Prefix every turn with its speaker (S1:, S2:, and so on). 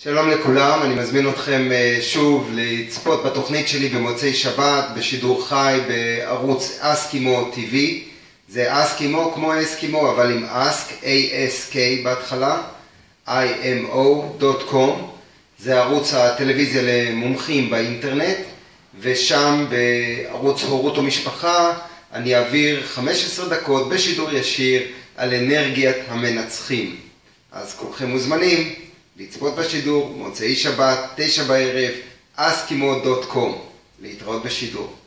S1: שלום לכולם, אני מזמין אתכם שוב לצפות בתוכנית שלי במוצאי שבת בשידור חי בערוץ אסקימו TV. זה אסקימו כמו אסקימו אבל עם אסק, ASK בהתחלה, IMO.com. זה ערוץ הטלוויזיה למומחים באינטרנט, ושם בערוץ הורות ומשפחה אני אעביר 15 דקות בשידור ישיר על אנרגיית המנצחים. אז כולכם מוזמנים לצפות בשידור, מוצאי שבת, 9 בערב, askimo.com. להתראות בשידור.